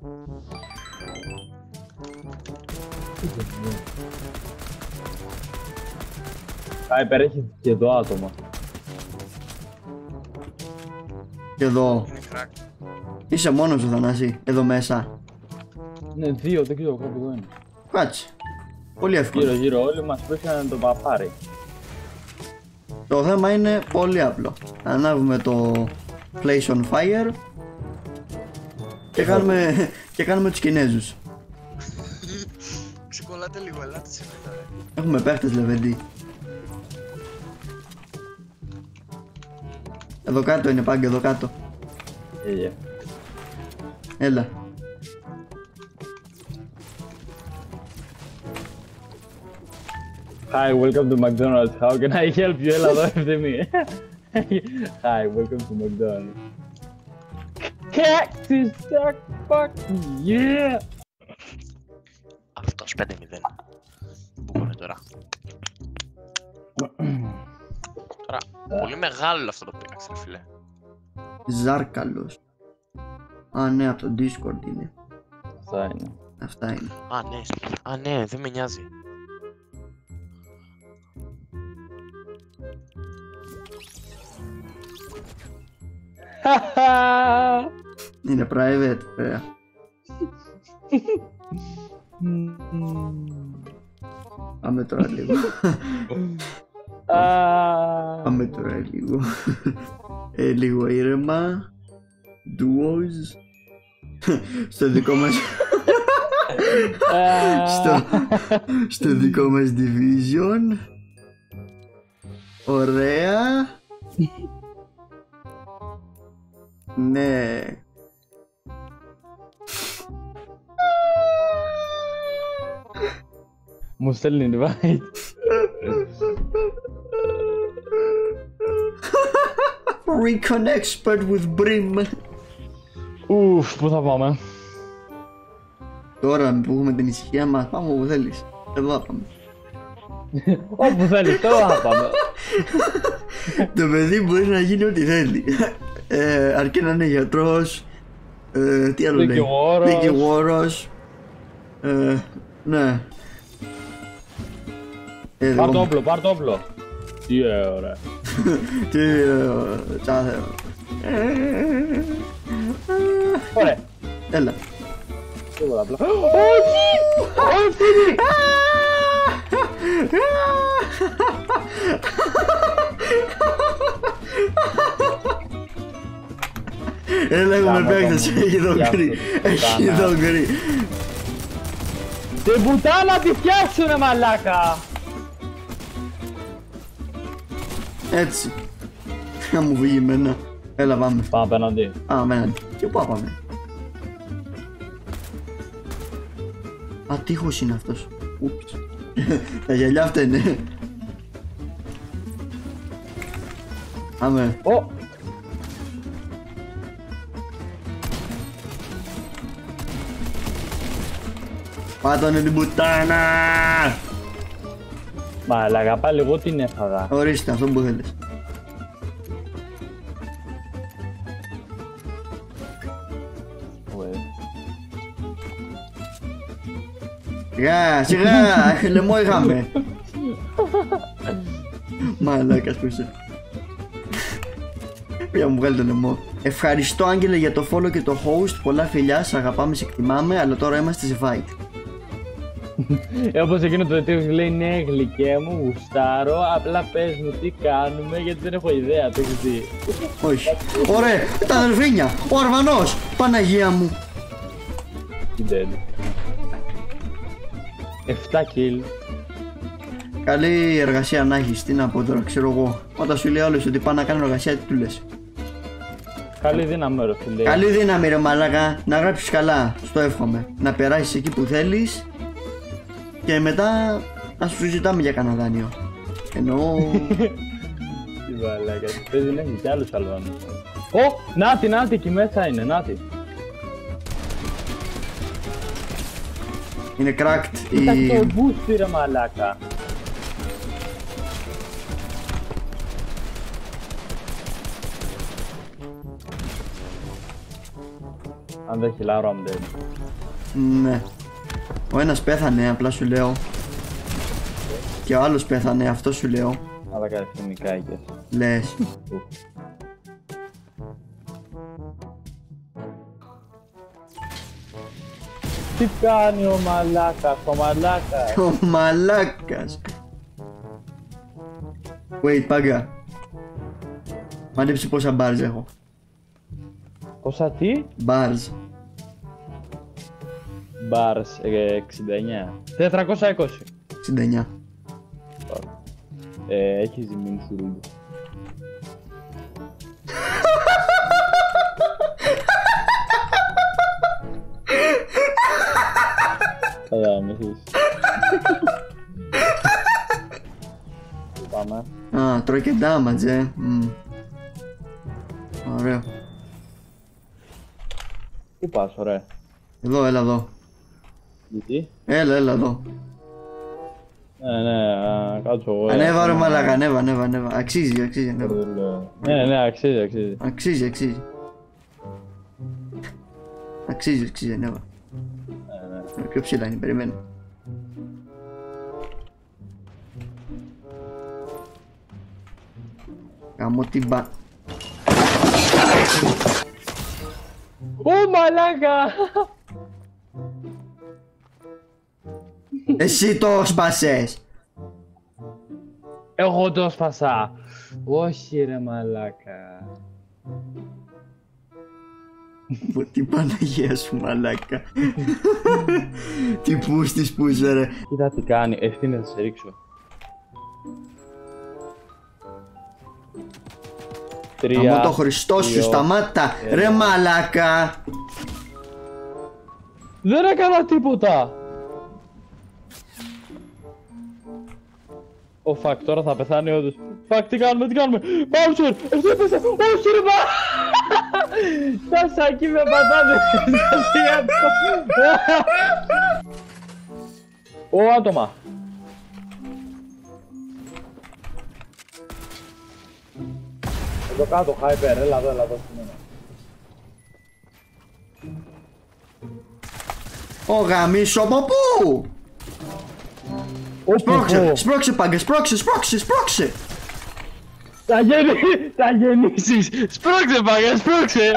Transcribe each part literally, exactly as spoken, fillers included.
Σάιπερ έχει και εδώ άτομα. Και εδώ. Είναι crack. Είσαι μόνος σου, Θανάση, εδώ μέσα. Ναι, δύο, δεν ξέρω κάπου εδώ είναι. Κάτσε. Πολύ εύκολο. Γύρω γύρω όλοι μας πήραν το παπάρι. Το θέμα είναι πολύ απλό. Ανάβουμε το Place on Fire και κάνουμε, και κάνουμε τους Κινέζους. Ξεκολλάτε λίγο, ελάτε σε μετά. Έχουμε παίχτες Λεβέντη. Εδώ κάτω είναι πάγκο, εδώ κάτω. Yeah. Έλα. Hi, welcome to McDonald's. How can I help you? Έλα εδώ, ευθύμη. Hi, welcome to McDonald's. Cactus duck, fuck yeah! Αυτός πέντε μηδέν. Πού είναι τώρα. Τώρα, πολύ μεγάλο αυτό το πήραξε, ρε φίλε. Ζάρκαλος. Α, ναι, από το Discord είναι. Αυτά είναι. Αυτά είναι. Α, ναι, α, ναι, δεν με νοιάζει. Είναι private, ωραία. Πάμε τώρα λίγο. Πάμε τώρα λίγο. ε, λίγο ήρεμα. Duos. Στο δικό μας... στο, στο δικό μας division. Ωραία. Ναι. Μου στέλνει invite. Recon expert with Brim. Ουφ, πού θα πάμε? Τώρα που έχουμε την ησυχία μας, πάμε όπου θέλεις. Εδώ θα πάμε. Όπου θέλεις, τώρα θα πάμε. Το παιδί μπορεί να γίνει ό,τι θέλει. Ε, αρκεί να είναι γιατρός. Ε, τι άλλο λέει. Δικηγόρος. Δικηγόρος. Ε, ναι. Ε, Πάρ' το εγώ- όπλο, πάρ' το όπλο. Τι ωραία. Τι ε, τσάθε. Ωραία. Έλα. Τίποτα απλά. Όχι! Όχι! Έλα, έχουμε Γάμο, παίκτες. γάμο. Έχει δόγκρι. Γεια σου, Έχει πουτάνα. δόγκρι. Την πουτάνα τη φτιάξουνε, μαλάκα! Έτσι. Να μου βγει εμένα. Έλα, πάμε. Πάμε απέναντι. Α, απέναντι. Και πού πάμε. Α, τείχος είναι αυτός. Ούψ. Τα γυαλιά φταίνε. Πάμε. Ω! Πάτωνε την πουτάνα. Μαλάκα, πάλι εγώ την έφαγα. Ορίστε αυτό που θέλεις. Σιγά, σιγά, λαιμό είχαμε. Μαλάκας που είσαι. Για μου βγάλει το λαιμό. Ευχαριστώ Άγγελε για το follow και το host. Πολλά φιλιά, σ' αγαπάμε, σε εκτιμάμε. Αλλά τώρα είμαστε σε fight. Ε, όπως εκείνο το τέτοιο λέει ναι γλυκέ μου, γουστάρω, απλά πες μου τι κάνουμε γιατί δεν έχω ιδέα, το έχεις δει. Όχι. Ωραία, τα αδελφίνια, ο Αρβανός, Παναγία μου. Τι τέλει. Εφτά kill. Καλή εργασία να έχεις, τι να πω τώρα, ξέρω εγώ. Όταν σου λέει όλος ότι πάει να κάνει εργασία, τι του λες. Καλή δύναμη ρε φίλε. Καλή δύναμη ρε μαλάκα, να γράψεις καλά, στο εύχομαι. Να περάσεις εκεί που θέλεις και μετά να σου ζητάμε για κανένα δάνειο. Εννοώ... Τι βαλάκα, παίζει να έχει κι άλλους Αλβάνους. Ω, νάτι, νάτι, εκεί μέσα είναι, νάτι. είναι cracked Κοίτα η... το boost ρε μαλάκα. Αν δεν χιλάρω, αν δεν. Ναι. Ο ένας πέθανε, απλά σου λέω. Και ο άλλος πέθανε, αυτό σου λέω. Αλλά καρφινικά είχες. Λες. Τι κάνει ο μαλάκας, ο μαλάκας. Ο μαλάκας. Wait, πάγκα. Μάντεψε πόσα bars έχω. Πόσα τι? Bars. Bars ε, εξήντα εννιά. τετρακόσια είκοσι. εξήντα εννιά. Ε, έχει ζημίνει στη ρούγκη. Θα με εσείς. Πάμε. Α, τρώει και damage, ε. Μμ. Ωραίο. Πού πας, ωραία. Εδώ, έλα εδώ. Γιατί? Έλα, έλα εδώ. Ναι, ναι, α, κάτσω εγώ. Ανέβα ρε μαλάκα, ανέβα, ανέβα, ανέβα. Αξίζει, αξίζει, ανέβα. Ναι, ναι, αξίζει, αξίζει. Αξίζει, αξίζει. Αξίζει, αξίζει, ανέβα. Ναι, ναι. Πιο ψηλά είναι, περιμένω. Γαμώ την μπα... Ω, μαλάκα! Εσύ το σπάσες! Εγώ το σπάσα. Όχι ρε μαλάκα. Πω, τι Παναγία σου μαλάκα. Τι πούστης που είσαι ρε. Κοίτα τι κάνει, ευθύνη θα σε ρίξω. Τρία. Γαμώ το Χριστό σου, δύο, σταμάτα! ένα. Ρε μαλάκα! Δεν έκανα τίποτα! Ω φακ, τώρα θα πεθάνει όντως. Φακ, τι κάνουμε, τι κάνουμε! Μπάουτσερ! Εσύ έπεσε! Όχι ρε μα! Τα σακί με πατάτες! Ω άτομα! Εδώ κάτω, Hyper, έλα εδώ, έλα εδώ. Ω γαμίσο από πού! Σπρώξε, σπρώξε πάγκα, σπρώξε, σπρώξε, σπρώξε! Θα γεννη... θα γεννήσεις! Σπρώξε πάγκα, σπρώξε!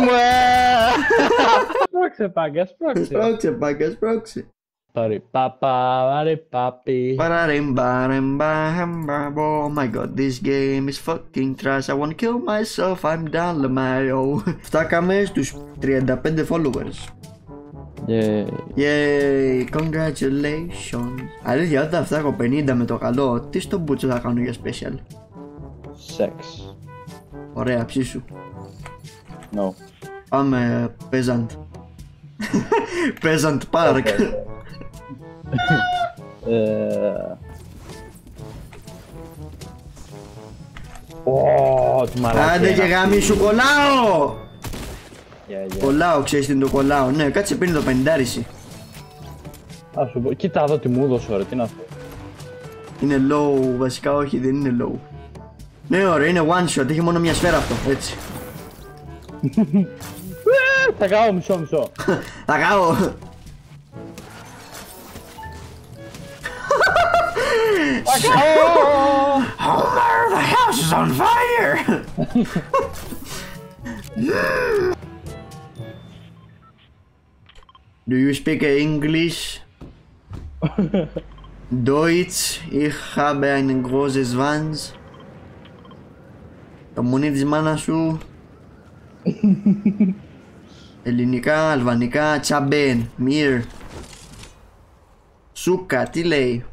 Σπρώξε πάγκα, σπρώξε! Σπρώξε πάγκα, σπρώξε! Παρι παπα, παρι παπι. Παραρεμπα, ρεμπα, χεμπα, oh my god, this game is fucking trash, I wanna kill myself, I'm down Lamayo. Φτάκαμε στους τριάντα πέντε followers. Yay. Yay, congratulations. Αλήθεια, όταν φτάκω πενήντα με το καλό, τι στο μπούτσο θα κάνω για special? Sex. Ωραία, ψήσου. No. Πάμε peasant. Peasant park. Ε... Ω, τι μαλακία. Άντε και γαμίσου, κολλάω! Yeah, yeah. Κολλάω, ξέρεις τι είναι το κολλάω. Ναι, κάτσε πίνει το πενηντάρισι. Α σου πω, κοίτα εδώ τι μου έδωσε, ρε, τι είναι αυτό. Είναι low, βασικά όχι, δεν είναι low. Ναι, ωραία, είναι one shot, έχει μόνο μια σφαίρα αυτό, έτσι. Θα κάνω μισό μισό. Θα κάω. Θα κάνω. Homer, the house is on fire! Do you speak English? Deutsch, ich habe einen großen Schwanz. Το μουνί της μάνας σου. Ελληνικά, αλβανικά, τσαμπέν, μυρ. Σούκα, τι λέει?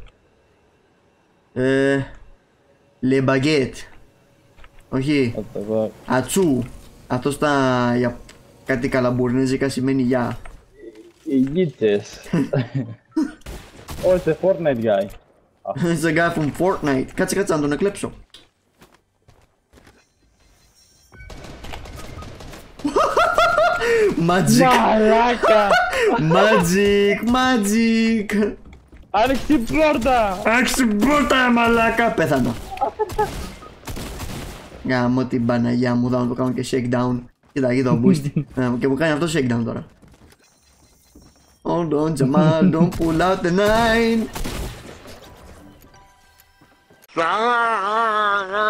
Ε, Le baguette. Όχι, ατσού. Αυτό στα για κάτι καλαμπουρνέζικα σημαίνει γεια. Οι γίτες. Oh, it's a Fortnite guy. It's a guy from Fortnite. Κάτσε κάτσε να τον εκλέψω. Magic. Μαλάκα! Magic, magic. Άνοιξε την πόρτα! Άρχισε την πόρτα, μαλάκα. Πέθανα. Γάμω την Παναγιά μου, θα το κάνω και shakedown. Και Κοίτα, εκεί το boost. Ε, και μου κάνει αυτό shakedown τώρα. Hold on, Jamal, don't pull out the nine.